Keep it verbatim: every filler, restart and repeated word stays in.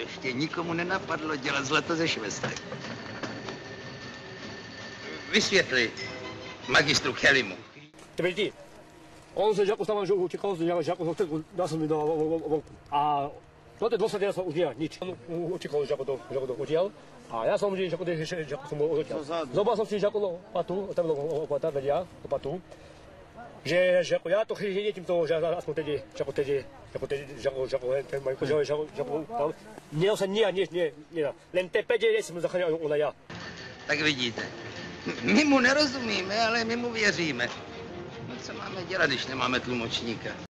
ještě nikomu nenapadlo dělat zlato ze švestek. Vysvětli magistru Kellymu. Tvrdí, on se jako tam, že utíkal z jako dá se mi do vonku. A to ty dvacet let udělal nic. On utíkal, že jako to, že jako to udělal. A já jsem že jako že jako jsem udělal. Zobal jsem si že jako patu, tam bylo opata vedia, patu. Že že jako já to chytím tímto, že aspoň teď, že jako teď, jako teď, že jako že jako ten mají, že že jako tam. Měl jsem nie, nie, nie, nie. Len tepe, že jsem zachránil ona já. Tak vidíte, my mu nerozumíme, ale my mu věříme. No co máme dělat, když nemáme tlumočníka?